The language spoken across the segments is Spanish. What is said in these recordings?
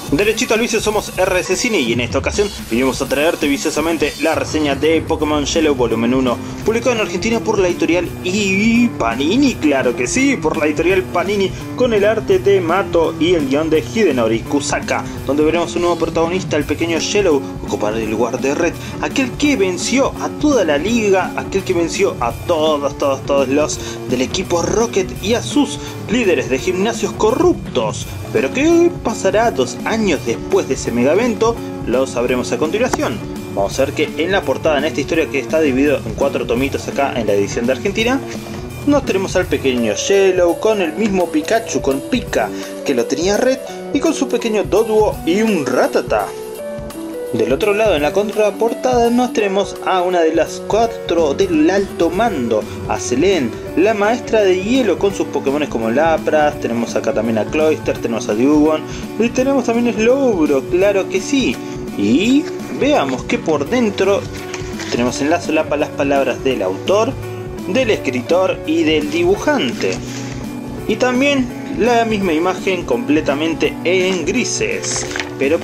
Derechito al vicio, somos RS Cine y en esta ocasión vinimos a traerte viciosamente la reseña de Pokémon Yellow Volumen 1, publicado en Argentina por la editorial Panini, claro que sí, por la editorial Panini, con el arte de Mato y el guión de Hidenori Kusaka, donde veremos un nuevo protagonista, el pequeño Yellow, ocupar el lugar de Red, aquel que venció a toda la liga, aquel que venció a todos los del equipo Rocket y a sus líderes de gimnasios corruptos. Pero ¿qué pasará 2 años después de ese mega evento? Lo sabremos a continuación. Vamos a ver que en la portada, en esta historia que está dividido en 4 tomitos acá en la edición de Argentina, nos tenemos al pequeño Yellow con el mismo Pikachu, con Pika, que lo tenía Red, y con su pequeño Doduo y un Rattata. Del otro lado, en la contraportada, nos tenemos a una de las 4 del alto mando, a Selene, la maestra de hielo, con sus Pokémones como Lapras. Tenemos acá también a Cloyster, tenemos a Dewgong y tenemos también a Slowbro, claro que sí. Y veamos que por dentro tenemos en la solapa las palabras del autor, del escritor y del dibujante. Y también la misma imagen completamente en grises. Pero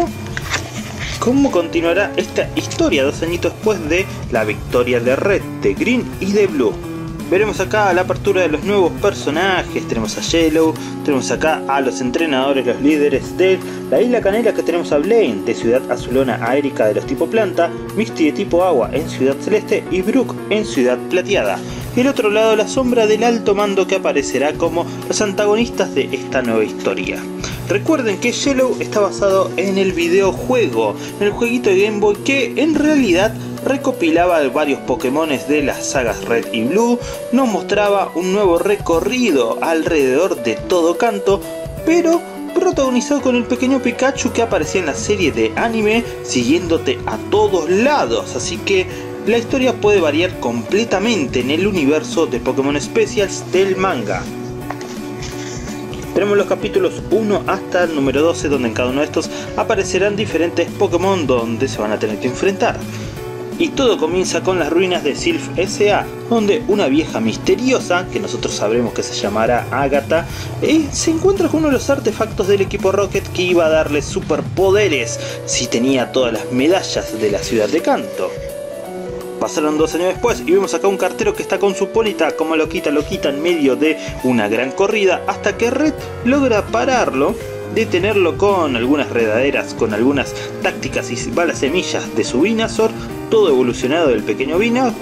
¿cómo continuará esta historia 2 añitos después de la victoria de Red, de Green y de Blue? Veremos acá la apertura de los nuevos personajes. Tenemos a Yellow, tenemos acá a los entrenadores, los líderes de la Isla Canela, que tenemos a Blaine de Ciudad Azulona, a Erika de los tipo planta, Misty de tipo agua en Ciudad Celeste y Brooke en Ciudad Plateada. Y el otro lado, la sombra del alto mando, que aparecerá como los antagonistas de esta nueva historia. Recuerden que Yellow está basado en el videojuego, en el jueguito de Game Boy, que en realidad recopilaba varios Pokémones de las sagas Red y Blue, nos mostraba un nuevo recorrido alrededor de todo Kanto, pero protagonizado con el pequeño Pikachu que aparecía en la serie de anime, siguiéndote a todos lados. Así que la historia puede variar completamente en el universo de Pokémon Specials del manga. Tenemos los capítulos 1 hasta el número 12, donde en cada uno de estos aparecerán diferentes Pokémon donde se van a tener que enfrentar. Y todo comienza con las ruinas de Silph S.A., donde una vieja misteriosa, que nosotros sabremos que se llamará Agatha, se encuentra con uno de los artefactos del equipo Rocket que iba a darle superpoderes si tenía todas las medallas de la ciudad de Kanto. Pasaron 2 años después y vemos acá un cartero que está con su Ponyta como loquita en medio de una gran corrida, hasta que Red logra pararlo, detenerlo con algunas redaderas, con algunas tácticas y balas semillas de su Venusaur, todo evolucionado del pequeño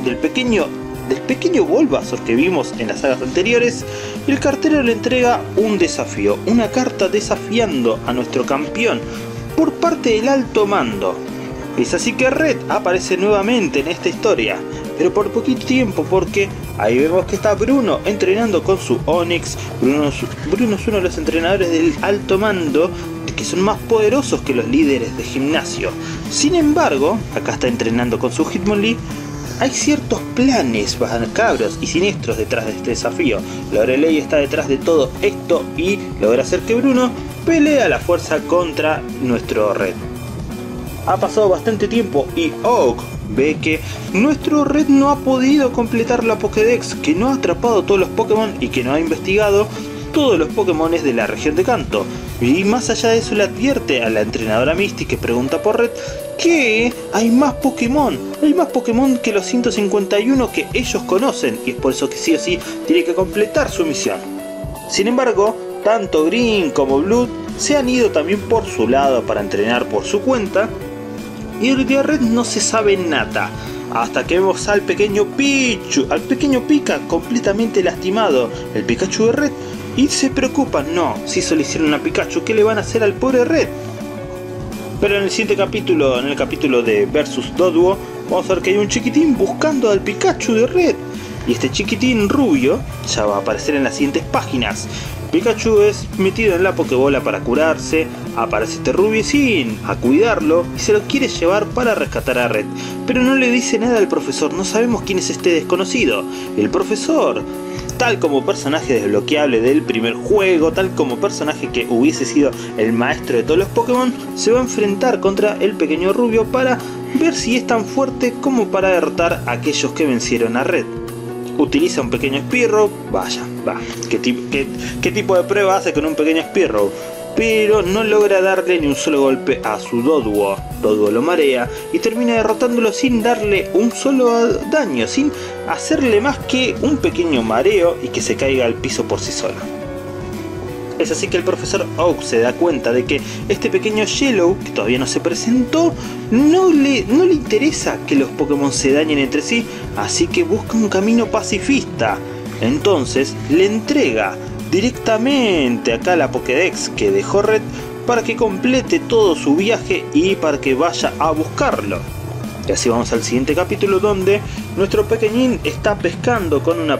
Bulbasaur que vimos en las sagas anteriores. El cartero le entrega un desafío, una carta desafiando a nuestro campeón por parte del alto mando. Es así que Red aparece nuevamente en esta historia, pero por poquito tiempo, porque ahí vemos que está Bruno entrenando con su Onix. Bruno es uno de los entrenadores del alto mando, que son más poderosos que los líderes de gimnasio. Sin embargo, acá está entrenando con su Hitmonlee. Hay ciertos planes macabros y siniestros detrás de este desafío. Lorelei está detrás de todo esto y logra hacer que Bruno pelee a la fuerza contra nuestro Red. Ha pasado bastante tiempo y Oak ve que nuestro Red no ha podido completar la Pokédex, que no ha atrapado todos los Pokémon y que no ha investigado todos los Pokémones de la región de Kanto. Y más allá de eso, le advierte a la entrenadora Misty, que pregunta por Red, que hay más Pokémon que los 151 que ellos conocen, y es por eso que sí o sí tiene que completar su misión. Sin embargo, tanto Green como Blue se han ido también por su lado para entrenar por su cuenta, y de Red no se sabe nada, hasta que vemos al pequeño Pika completamente lastimado, el Pikachu de Red, y se preocupan. No, si eso le hicieron a Pikachu, ¿qué le van a hacer al pobre Red? Pero en el siguiente capítulo, en el capítulo de Versus Doduo, vamos a ver que hay un chiquitín buscando al Pikachu de Red, y este chiquitín rubio ya va a aparecer en las siguientes páginas. Pikachu es metido en la Pokébola para curarse, aparece este rubiecín a cuidarlo y se lo quiere llevar para rescatar a Red, pero no le dice nada al profesor. No sabemos quién es este desconocido. El profesor, tal como personaje desbloqueable del primer juego, tal como personaje que hubiese sido el maestro de todos los Pokémon, se va a enfrentar contra el pequeño rubio para ver si es tan fuerte como para derrotar a aquellos que vencieron a Red. Utiliza un pequeño Spearow. ¿Qué tipo de prueba hace con un pequeño Spearow? pero no logra darle ni un solo golpe a su Doduo. Doduo lo marea y termina derrotándolo sin darle un solo daño, sin hacerle más que un pequeño mareo y que se caiga al piso por sí solo. Es así que el profesor Oak se da cuenta de que este pequeño Yellow, que todavía no se presentó, no le interesa que los Pokémon se dañen entre sí, así que busca un camino pacifista. Entonces le entrega directamente acá la Pokédex que dejó Red para que complete todo su viaje y para que vaya a buscarlo. Y así vamos al siguiente capítulo, donde nuestro pequeñín está pescando con una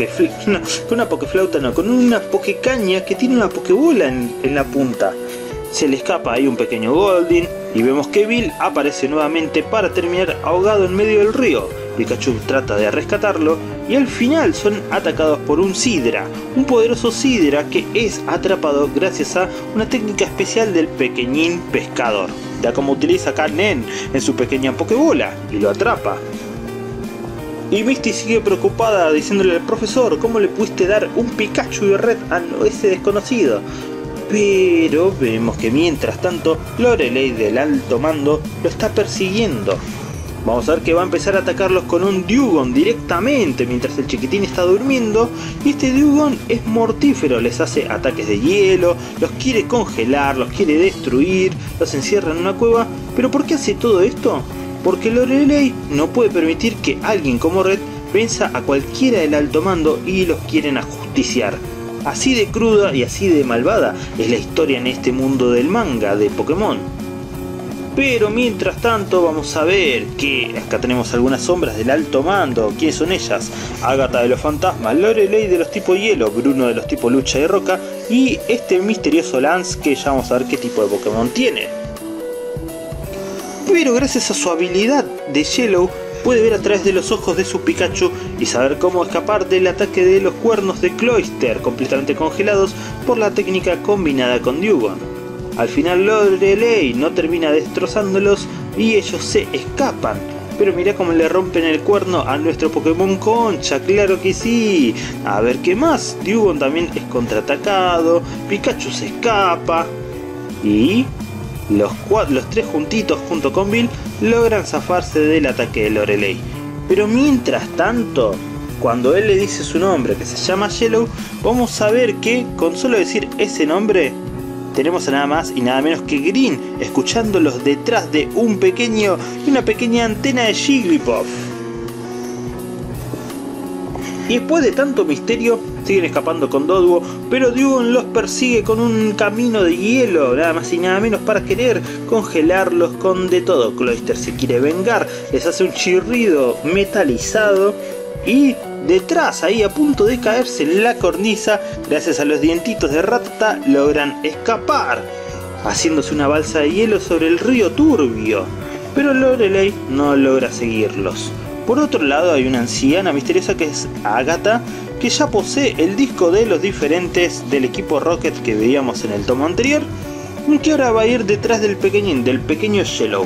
Pokécaña que tiene una Pokébola en la punta. Se le escapa ahí un pequeño Goldeen y vemos que Bill aparece nuevamente para terminar ahogado en medio del río. Pikachu trata de rescatarlo y al final son atacados por un Sidra, un poderoso Sidra que es atrapado gracias a una técnica especial del pequeñín pescador. Ya como utiliza acá Nen en su pequeña Pokébola y lo atrapa. Y Misty sigue preocupada diciéndole al profesor: ¿cómo le pudiste dar un Pikachu de Red a ese desconocido? Pero vemos que mientras tanto Lorelei del alto mando lo está persiguiendo. Vamos a ver que va a empezar a atacarlos con un Dewgong directamente mientras el chiquitín está durmiendo. Y este Dewgong es mortífero, les hace ataques de hielo, los quiere congelar, los quiere destruir, los encierra en una cueva. ¿Pero por qué hace todo esto? Porque Lorelei no puede permitir que alguien como Red venza a cualquiera del alto mando y los quieren ajusticiar. Así de cruda y así de malvada es la historia en este mundo del manga de Pokémon. Pero mientras tanto vamos a ver que acá tenemos algunas sombras del alto mando. ¿Quiénes son ellas? Agatha de los fantasmas, Lorelei de los tipo hielo, Bruno de los tipo lucha y roca y este misterioso Lance que ya vamos a ver qué tipo de Pokémon tiene. Pero gracias a su habilidad de Yellow puede ver a través de los ojos de su Pikachu y saber cómo escapar del ataque de los cuernos de Cloyster completamente congelados por la técnica combinada con Dewgong. Al final Lorelei no termina destrozándolos y ellos se escapan. Pero mirá cómo le rompen el cuerno a nuestro Pokémon Concha, claro que sí. A ver qué más, Dewgong también es contraatacado, Pikachu se escapa y los tres juntitos junto con Bill logran zafarse del ataque de Lorelei. Pero mientras tanto, cuando él le dice su nombre que se llama Yellow, vamos a ver que con solo decir ese nombre tenemos a nada más y nada menos que Green escuchándolos detrás de una pequeña antena de Jigglypuff. Y después de tanto misterio siguen escapando con Doduo, pero Dewgong los persigue con un camino de hielo, nada más y nada menos, para querer congelarlos con de todo. Cloyster se quiere vengar, les hace un chirrido metalizado y detrás, ahí a punto de caerse en la cornisa, gracias a los dientitos de Rattata, logran escapar, haciéndose una balsa de hielo sobre el río turbio. Pero Lorelei no logra seguirlos. Por otro lado hay una anciana misteriosa que es Agatha, que ya posee el disco de los diferentes del equipo Rocket que veíamos en el tomo anterior, y que ahora va a ir detrás del pequeño Yellow.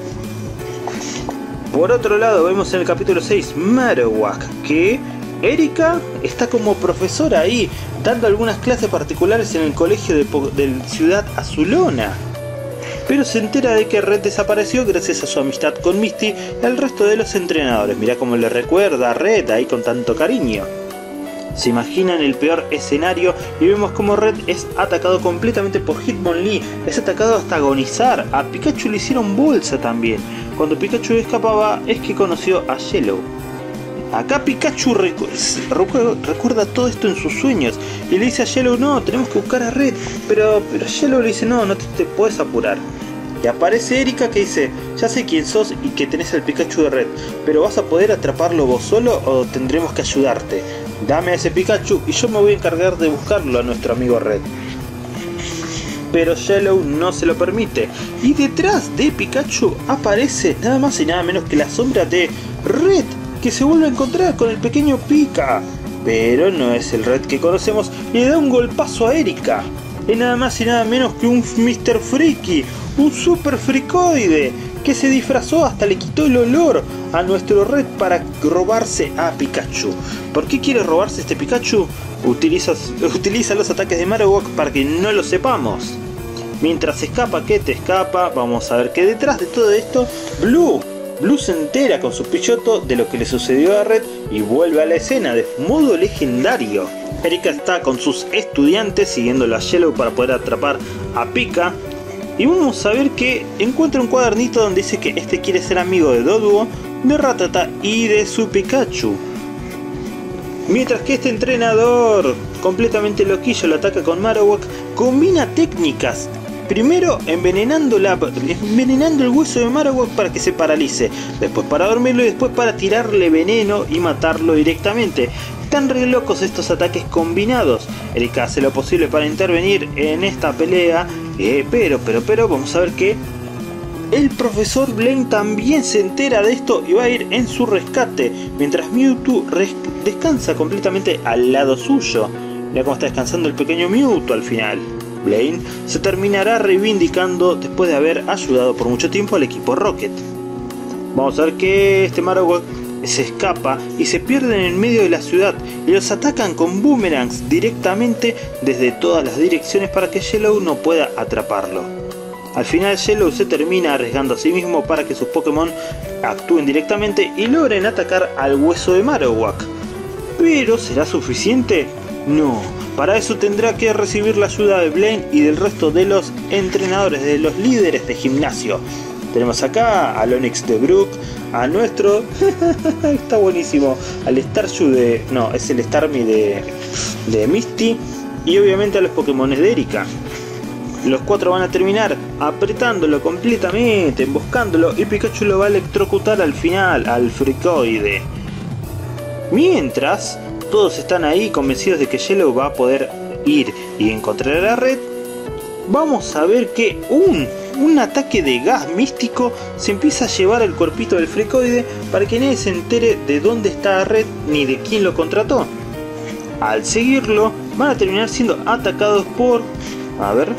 Por otro lado vemos en el capítulo 6 Marowak que Erika está como profesora ahí, dando algunas clases particulares en el colegio de Ciudad Azulona. Pero se entera de que Red desapareció gracias a su amistad con Misty y al resto de los entrenadores. Mirá cómo le recuerda a Red ahí con tanto cariño. Se imaginan el peor escenario y vemos como Red es atacado completamente por Hitmonlee. Es atacado hasta agonizar. A Pikachu le hicieron bolsa también. Cuando Pikachu escapaba es que conoció a Yellow. Acá Pikachu recuerda todo esto en sus sueños y le dice a Yellow: no, tenemos que buscar a Red. Pero Yellow le dice: no te puedes apurar. Y aparece Erika que dice: ya sé quién sos y que tenés el Pikachu de Red, pero ¿vas a poder atraparlo vos solo o tendremos que ayudarte? Dame a ese Pikachu y yo me voy a encargar de buscarlo a nuestro amigo Red. Pero Yellow no se lo permite y detrás de Pikachu aparece nada más y nada menos que la sombra de Red, que se vuelve a encontrar con el pequeño Pika. Pero no es el Red que conocemos y le da un golpazo a Erika. Es nada más y nada menos que un Mr. Freaky, un super fricoide, que se disfrazó hasta le quitó el olor a nuestro Red para robarse a Pikachu. ¿Por qué quiere robarse este Pikachu? Utiliza los ataques de Marowak para que no lo sepamos. Mientras escapa, que te escapa, vamos a ver que detrás de todo esto, Blue se entera con su pichoto de lo que le sucedió a Red y vuelve a la escena de modo legendario. Erika está con sus estudiantes siguiéndolo a Yellow para poder atrapar a Pika. Y vamos a ver que encuentra un cuadernito donde dice que este quiere ser amigo de Doduo, de Rattata y de su Pikachu. Mientras que este entrenador completamente loquillo lo ataca con Marowak, combina técnicas. Primero envenenando el hueso de Marowak para que se paralice, después para dormirlo y después para tirarle veneno y matarlo directamente. Están re locos estos ataques combinados. Erika hace lo posible para intervenir en esta pelea, pero vamos a ver que el profesor Blaine también se entera de esto y va a ir en su rescate, mientras Mewtwo descansa completamente al lado suyo. Mira cómo está descansando el pequeño Mewtwo al final. Blaine se terminará reivindicando después de haber ayudado por mucho tiempo al equipo Rocket. Vamos a ver que este Marowak se escapa y se pierden en medio de la ciudad y los atacan con boomerangs directamente desde todas las direcciones para que Yellow no pueda atraparlo. Al final Yellow se termina arriesgando a sí mismo para que sus Pokémon actúen directamente y logren atacar al hueso de Marowak. ¿Pero será suficiente? No, para eso tendrá que recibir la ayuda de Blaine y del resto de los entrenadores, de los líderes de gimnasio. Tenemos acá al Onix de Brook, a nuestro... está buenísimo, al Staryu de... no, es el Starmie de Misty, y obviamente a los Pokémon de Erika. Los cuatro van a terminar apretándolo completamente, emboscándolo, y Pikachu lo va a electrocutar al final, al Fricoide. Mientras, todos están ahí convencidos de que Yellow va a poder ir y encontrar a Red. Vamos a ver que un ataque de gas místico se empieza a llevar el cuerpito del Fricoide para que nadie se entere de dónde está Red ni de quién lo contrató. Al seguirlo, van a terminar siendo atacados por... a ver...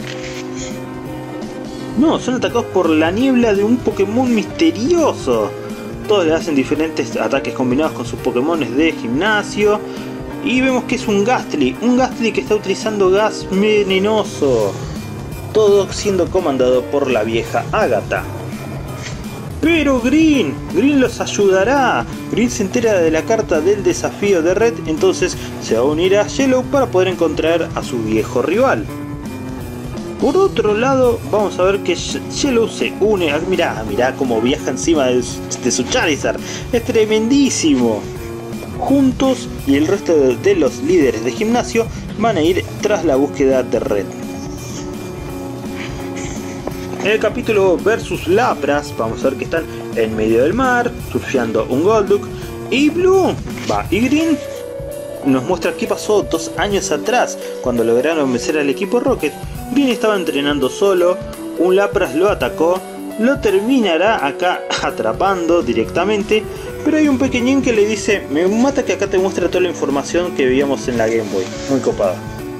no, son atacados por la niebla de un Pokémon misterioso. Todos le hacen diferentes ataques combinados con sus Pokémon de gimnasio. Y vemos que es un Gastly que está utilizando gas venenoso. Todo siendo comandado por la vieja Agatha. Pero Green los ayudará. Green se entera de la carta del desafío de Red, entonces se va a unir a Yellow para poder encontrar a su viejo rival. Por otro lado, vamos a ver que Yellow se une. Mirá cómo viaja encima de su Charizard. Es tremendísimo. Juntos y el resto de los líderes de gimnasio van a ir tras la búsqueda de Red. En el capítulo Versus Lapras, vamos a ver que están en medio del mar, surfeando un Golduck. Y Green nos muestra qué pasó 2 años atrás, cuando lograron vencer al equipo Rocket. Green estaba entrenando solo, un Lapras lo atacó, lo terminará acá atrapando directamente, pero hay un pequeñín que le dice: me mata que acá te muestra toda la información que veíamos en la Game Boy. Muy copada.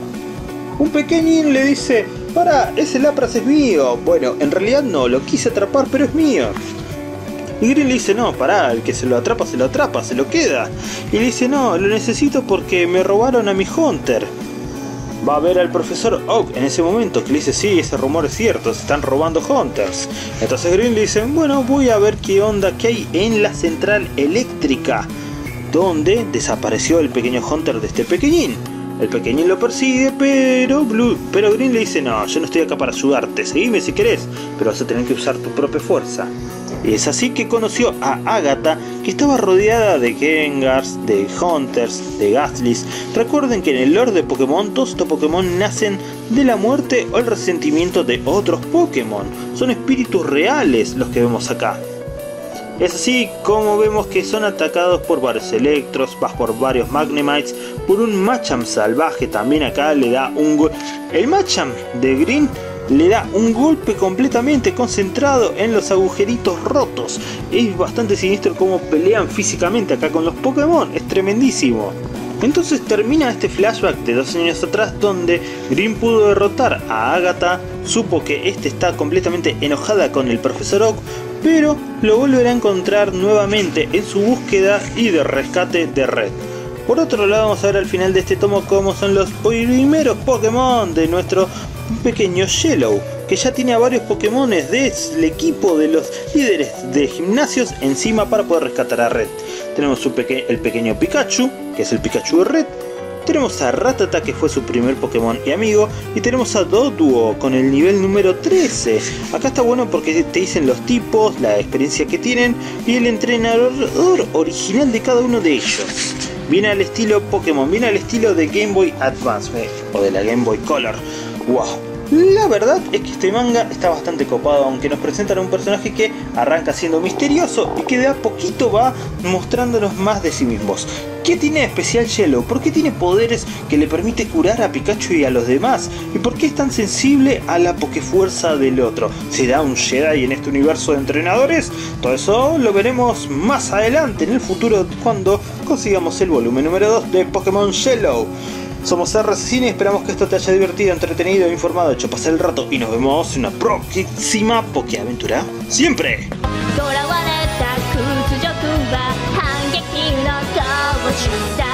Un pequeñín le dice: para, ese Lapras es mío. Bueno, en realidad no, lo quise atrapar, pero es mío. Y Green le dice: no, pará, el que se lo atrapa, se lo queda. Y le dice: no, lo necesito porque me robaron a mi Hunter. Va a ver al profesor Oak en ese momento, que le dice: sí, ese rumor es cierto, se están robando Hunters. Entonces Green le dice: bueno, voy a ver qué onda que hay en la central eléctrica, donde desapareció el pequeño Hunter de este pequeñín. El pequeñín lo persigue, pero Green le dice: no, yo no estoy acá para ayudarte, seguime si querés, pero vas a tener que usar tu propia fuerza. Y es así que conoció a Agatha, que estaba rodeada de Gengars, de Hunters, de Gastlys. Recuerden que en el lore de Pokémon, todos estos Pokémon nacen de la muerte o el resentimiento de otros Pokémon. Son espíritus reales los que vemos acá. Es así como vemos que son atacados por varios Electros, por varios Magnemites, por un Machamp salvaje. También acá le da un golpe. El Machamp de Green le da un golpe completamente concentrado en los agujeritos rotos. Es bastante siniestro cómo pelean físicamente acá con los Pokémon. Es tremendísimo. Entonces termina este flashback de 2 años atrás, donde Green pudo derrotar a Agatha. Supo que está completamente enojada con el profesor Oak, pero lo volverá a encontrar nuevamente en su búsqueda y de rescate de Red. Por otro lado, vamos a ver al final de este tomo cómo son los primeros Pokémon de nuestro pequeño Yellow. que ya tiene a varios Pokémones del equipo de los líderes de gimnasios encima para poder rescatar a Red. Tenemos el pequeño Pikachu, que es el Pikachu de Red. Tenemos a Rattata, que fue su primer Pokémon y amigo, y tenemos a Doduo con el nivel número 13. Acá está bueno porque te dicen los tipos, la experiencia que tienen y el entrenador original de cada uno de ellos. Viene al estilo Pokémon, viene al estilo de Game Boy Advance o de la Game Boy Color. ¡Wow! La verdad es que este manga está bastante copado, aunque nos presentan a un personaje que arranca siendo misterioso y que de a poquito va mostrándonos más de sí mismos. ¿Qué tiene de especial Yellow? ¿Por qué tiene poderes que le permite curar a Pikachu y a los demás? ¿Y por qué es tan sensible a la Pokéfuerza del otro? ¿Será un Jedi en este universo de entrenadores? Todo eso lo veremos más adelante en el futuro cuando consigamos el volumen número 2 de Pokémon Yellow. Somos RCCine y esperamos que esto te haya divertido, entretenido e informado, hecho pasar el rato, y nos vemos en una próxima Pokéaventura. ¡Siempre! 囚われた屈辱は反撃の闘志だ